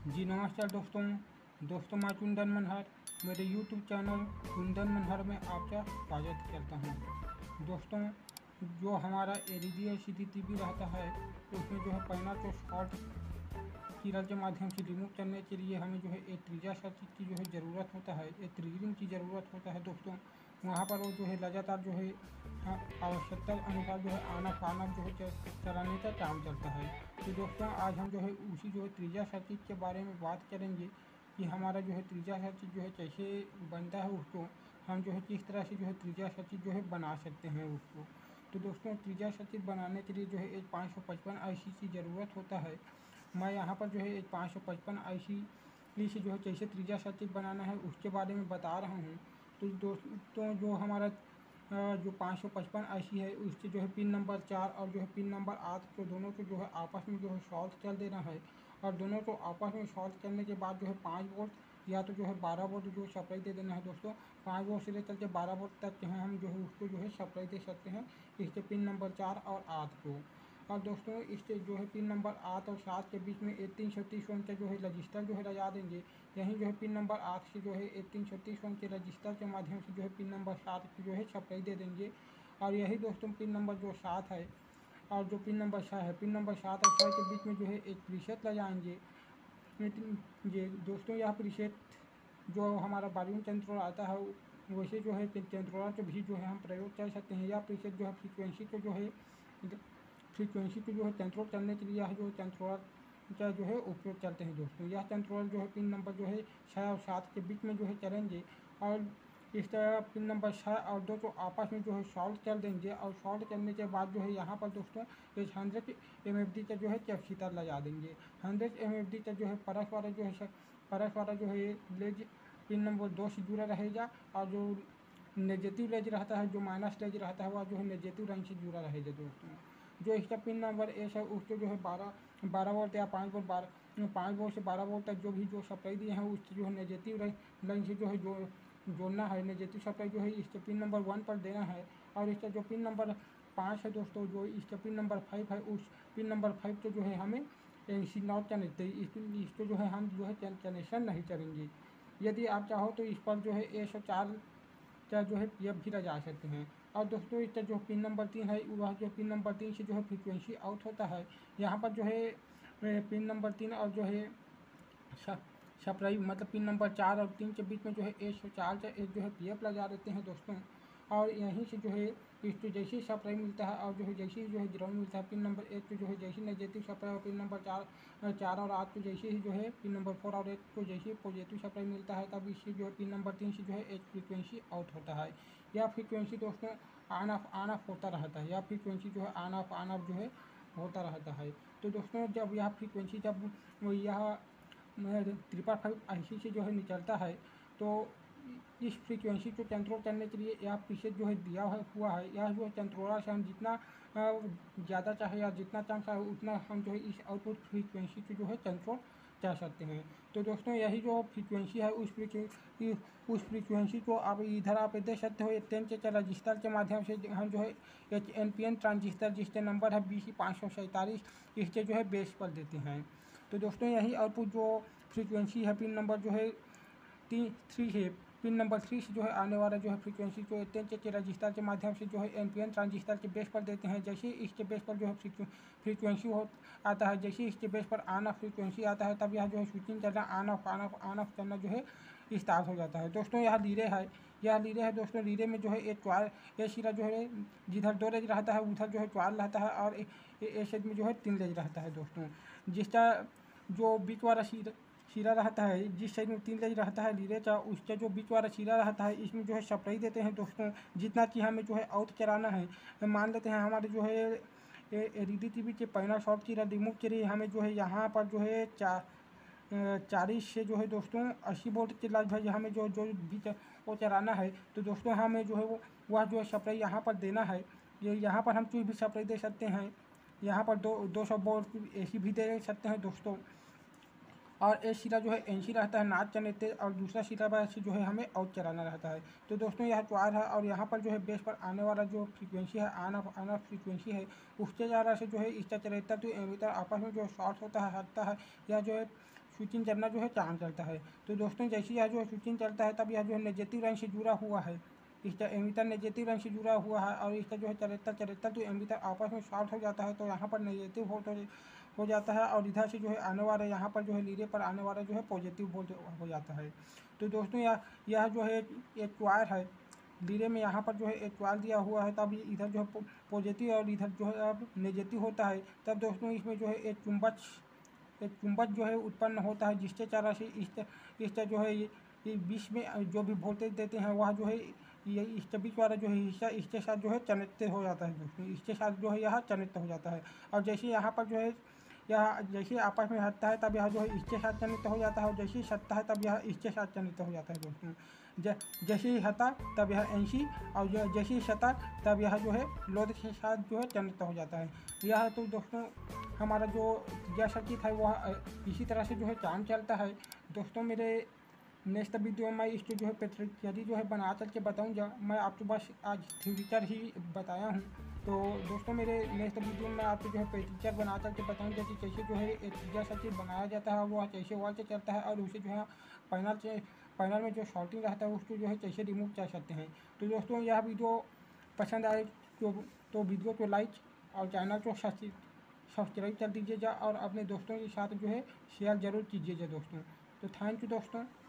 जी नमस्कार दोस्तों। मैं कुंदन मनहर मेरे यूट्यूब चैनल कुंदन मनहर में आपका स्वागत करता हूं। दोस्तों, जो हमारा एलईडी टीवी रहता है उसमें जो है पैनल को शॉर्ट कीरल के माध्यम से रिमूव करने के लिए हमें जो है एक त्रिज्या सर्किट की जो है ज़रूरत होता है, एक ट्रिगरिंग की ज़रूरत होता है दोस्तों। वहाँ पर वो जो है लगातार जो है आवश्यकता अनुसार जो है आना पाना जो है चलाने का काम करता है। तो दोस्तों, आज हम जो है उसी जो है त्रिज्या सर्किट के बारे में बात करेंगे कि हमारा जो है त्रिज्या सर्किट जो है कैसे बनता है, उसको हम जो है किस तरह से जो है त्रिज्या सर्किट जो है बना सकते हैं उसको। तो दोस्तों, त्रिज्या सर्किट बनाने के लिए जो है एक 555 आईसी की ज़रूरत होता है। मैं यहाँ पर जो है एक 555 आईसी से जो है कैसे त्रिज्या सर्किट बनाना है उसके बारे में बता रहा हूँ। तो दोस्तों, जो हमारा जो 555 आईसी है उसके जो है पिन नंबर 4 और जो है पिन नंबर 8 को दोनों को जो है आपस में जो है शॉर्ट कर देना है। और दोनों को आपस में शॉर्ट करने के बाद जो है 5 वोल्ट या तो जो है 12 वोल्ट जो सप्लाई दे देना है दोस्तों। 5 वोल्ट से लेकर के 12 वोल्ट तक जो है हम जो है उसको जो है सप्लाई दे सकते हैं इसके पिन नंबर 4 और 8 को। और दोस्तों, इसके जो है पिन नंबर 8 और 7 के बीच में 330 ओम का जो है रजिस्टर जो है लगा देंगे। यहीं जो है पिन नंबर 8 से जो है 330 ओम के रजिस्टर के माध्यम से जो है पिन नंबर 7 की जो है सप्लाई दे देंगे। और यही दोस्तों पिन नंबर जो 7 है और जो पिन नंबर 6 है, पिन नंबर 7 और 6 के बीच में जो है एक प्रीसेट लगाएंगे। ये दोस्तों, यह प्रीसेट जो हमारा वॉल्यूम कंट्रोल आता है वैसे जो है कंट्रोलर के भी जो है हम प्रयोग कर सकते हैं। यह प्रीसेट जो है फ्रीक्वेंसी को जो है कंट्रोल करने के लिए यह जो कंट्रोलर का जो है उपयोग करते हैं दोस्तों। यह कंट्रोलर जो है पिन नंबर जो है 6 और 7 के बीच में जो है चलेंगे और इस तरह पिन नंबर 6 और 2 को आपस में जो है सॉल्ट कर देंगे। और सॉल्ट करने के बाद जो है यहाँ पर दोस्तों एक 100 MFD का जो है कैपेसिटर लगा देंगे। 100 MFD का जो है परस वाला जो है लेज पिन नंबर 2 से जुड़ा रहेगा और जो नेगेटिव लेज रहता है, जो माइनस लेज रहता है, वह जो है नेगेटिव लाइन से जुड़ा रहेगा दोस्तों। जो इसका पिन नंबर एस है उसको जो है 12 वोल्ट या 5 वोल्ट से 12 वोल्ट तक जो भी जो सप्लाई दिए हैं उसकी जो है नेगेटिव लाइन से जो है जोड़ना है। नेगेटिव सप्लाई जो है इसके पिन नंबर 1 पर देना है। और इसका जो पिन नंबर 5 है दोस्तों, जो इसका पिन नंबर 5 है, उस पिन नंबर 5 को जो है हमें एनसी नॉट कनेक्ट इसको जो है हम जो है कनेक्शन नहीं करेंगे। यदि आप चाहो तो इस पर जो है 104 का जो है PF भी लगा सकते हैं। और दोस्तों, इसका जो पिन नंबर 3 है वह जो पिन नंबर 3 से जो है फ्रीक्वेंसी आउट होता है। यहाँ पर जो है पिन नंबर 3 और जो है सप्लाई मतलब पिन नंबर 4 और 3 के बीच में जो है 104 का एक जो है PF लगा देते हैं दोस्तों। और यहीं से जो है इसको जैसे ही सप्लाई मिलता है और जो है जैसे ही जो है ग्राउंड मिलता है, पिन नंबर 1 को जो है जैसे नेगेटिव सप्लाई और पिन नंबर 4 और 8 को जैसे ही जो है पिन नंबर 4 और 1 को जैसे ही पॉजिटिव सप्लाई मिलता है, तब इससे जो है पिन नंबर 3 से जो है एक फ्रीक्वेंसी आउट होता है। यह फ्रीक्वेंसी दोस्तों ऑन ऑफ होता रहता है। यह फ्रीक्वेंसी जो है ऑन ऑफ जो है होता रहता है। तो दोस्तों, जब यह फ्रीक्वेंसी जब यह 555 आईसी से जो है निकलता है, तो इस फ्रीक्वेंसी को कंट्रोल करने के लिए यह पीछे जो है दिया हुआ है। यह जो है कंट्रोलर से हम जितना ज़्यादा चाहे या जितना कम चाहे उतना हम जो है इस आउटपुट फ्रीक्वेंसी को जो है कंट्रोल कर सकते हैं। तो दोस्तों, यही जो फ्रीक्वेंसी है उस फ्रीक्वेंसी को आप इधर आप देख सकते हो। 10 के रजिस्टर के माध्यम से हम जो है एक NPN ट्रांजिस्टर जिसके नंबर है BC547 इसके जो है बेस पर देते हैं। तो दोस्तों, यही आउटपुट जो फ्रीक्वेंसी है पिन नंबर जो है 3 है, पिन नंबर 3 से जो है आने वाला जो है फ्रीक्वेंसी को 10 के रजिस्टर के माध्यम से जो है NPN ट्रांजिस्टर के बेस पर देते हैं। जैसे ही इसके बेस पर जो है फ्रीक्वेंसी आता है, जैसे ही इसके बेस पर ऑन ऑफ फ्रीक्वेंसी आता है, तब यह जो है स्विचिंग करना ऑन ऑफ करना जो है स्टार्ट हो जाता है। दोस्तों, यह लीरे है दोस्तों। लीरे में जो है एक सिरा जो है जिधर 2 लेज रहता है उधर जो है 4 रहता है और एक साइड में जो है 3 लेज रहता है दोस्तों। जिसका जो बीच वाला सिरा रहता है, जिस साइड में 3 लेज रहता है लीरे का, उसका जो बीच वाला सिरा रहता है इसमें जो है सप्लाई देते हैं दोस्तों। जितना कि हमें जो है आउट कराना है, मान लेते हैं हमारे जो है LED TV के पैनल शॉर्ट की रिमूव के लिए हमें जो है यहाँ पर जो है 40 से जो है दोस्तों 80 वोल्ट के लगभग हमें जो भी वो चलाना है। तो दोस्तों, हमें जो है वह जो है सप्लाई यहाँ पर देना है। ये यहाँ पर हम कोई भी सप्लाई दे सकते हैं। यहाँ पर 200 वोल्ट AC भी दे सकते हैं दोस्तों। और एक सिरा जो है NC रहता है नाच कनेक्टेड और दूसरा सिरा से जो है हमें आउट चलाना रहता है। तो दोस्तों, यह ट्वार है और यहाँ पर जो है बेस पर आने वाला जो फ्रीक्वेंसी है ऑन ऑफ फ्रीक्वेंसी है उसके ज़्यादा से जो है इसका चलेता तो एमीटर आपस में जो शॉर्ट होता है हटता है। यह जो है स्विचिंग करना जो है काम चलता है। तो दोस्तों जैसे यह जो है स्विचिंग चलता है तब यह जो है नेगेटिव लाइन से जुड़ा हुआ है, इसका एमीटर नेगेटिव लाइन से जुड़ा हुआ है और इसका जो है चरित्र तो एमीटर आपस में शॉर्ट हो जाता है, तो यहाँ पर नेगेटिव वोल्ट हो जाता है और इधर से जो है आने वाला यहाँ पर जो है लीरे पर आने वाला जो है पॉजिटिव वोल्ट हो जाता है। तो दोस्तों यह जो है एक वायर है, लीरे में यहाँ पर जो है एक वायर दिया हुआ है, तब इधर जो है पॉजिटिव और इधर जो है अब नेगेटिव होता है। तब दोस्तों इसमें जो है एक चुंबक जो है उत्पन्न होता है, जिसके तरह से इस तरह जो है ये बीच में जो भी वोल्टेज देते हैं वह जो है ये इसके बीच वाला जो है हिस्सा इसके साथ जो है कनेक्ट हो जाता है दोस्तों, इसके साथ जो है यह कनेक्ट हो जाता है। और जैसे यहाँ पर जो है यह जैसे आपस में हटता है तब यह जो है इसके साथ कनेक्ट हो जाता है और जैसे ही सटता है तब यह इसके साथ कनेक्ट हो जाता है दोस्तों। जैसे ही हटा तब यह एनसी और जैसे ही सटा तब यह जो है लोड के साथ जो है कनेक्ट हो जाता है। यह तो दोस्तों हमारा जो यह सर्किट है वह इसी तरह से जो है काम चलता है। दोस्तों मेरे नेक्स्ट वीडियो में मैं इसको जो है प्रैक्टिकली जो है बना करके बताऊँगा, मैं आपको बस आज थ्योरिटिकल ही बताया हूँ। तो दोस्तों मेरे नेक्स्ट वीडियो में आपको जो है प्रैक्टिकल बना करके बताऊँगा कि कैसे जो है एक यह सर्किट बनाया जाता है, वह कैसे वॉल से चलता है और उसे जो है पैनल में जो शॉर्टिंग रहता है उसको जो है कैसे रिमूव कर सकते हैं। तो दोस्तों यह वीडियो पसंद आए तो वीडियो को लाइक और चैनल को सब्सक्राइब कर दीजिएगा और अपने दोस्तों के साथ जो है शेयर ज़रूर कीजिएगा दोस्तों। तो थैंक यू दोस्तों।